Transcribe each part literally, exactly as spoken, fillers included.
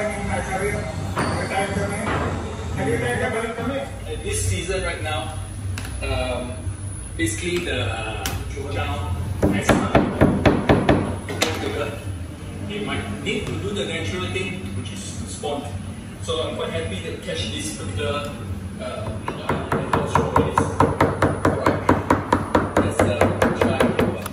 This season right now, um, basically the uh, Zhou has they might need to do the natural thing, which is to spawn. So I'm quite happy to catch this particular uh, uh, strawberries. Alright, let's uh, try it over.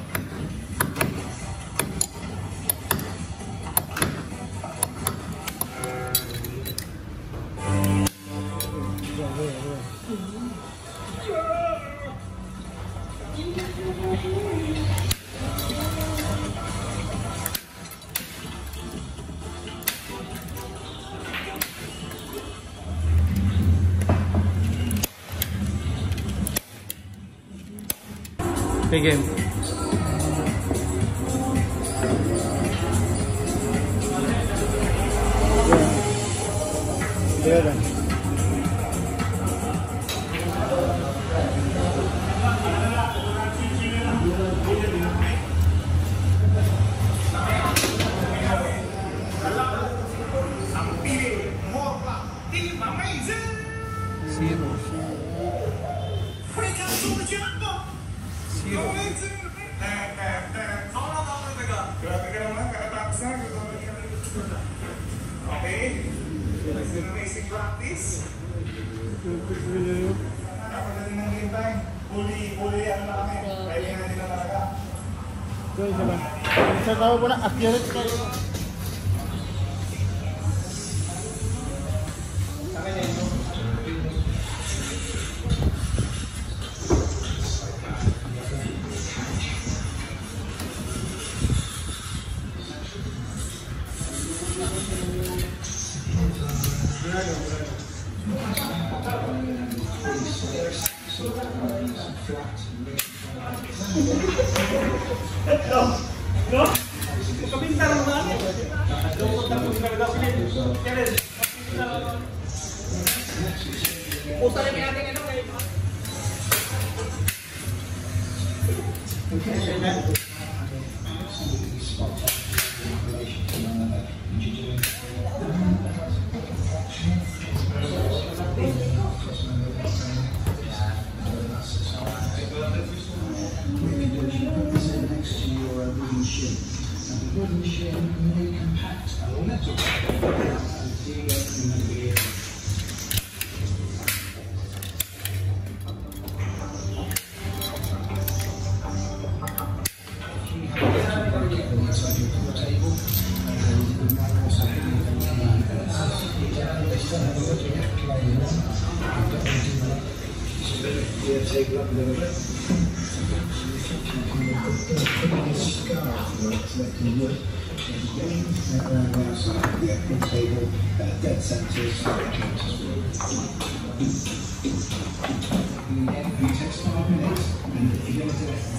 Big game. Yeah. Yeah. Okay, it's an amazing practice. Napagaling ng game time. Bully, bully, ano na kami. Pwede na nila talaga. Ito, isa lang. Sa tao po na, accurate kayo. No, no. Kabintar mo na. Lungkot na po talaga pilit. Kaya puta na natin ano kay. Dead centers. It takes five minutes, and if you're going to do it,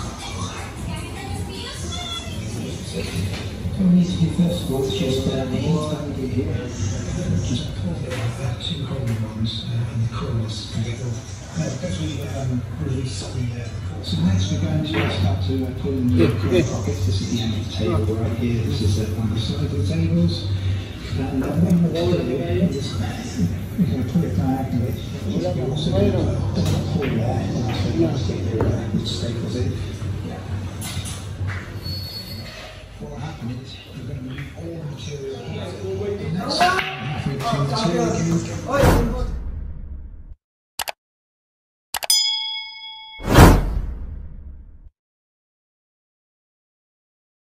what needs to be first of all, just uh, the inside here, just pull it like that, two holding ones uh, in the corners to get off. Uh, because we um, release the uh, so next we're going to start to uh, pull in the corner pockets. This is the end of the table right here. This is uh, on the side of the tables. And uh, one more thing is we're going to pull it diagonally. We're also going to pull there and also stick the staples in. What will happen is we're going to move all the material here. And that's halfway between the two again.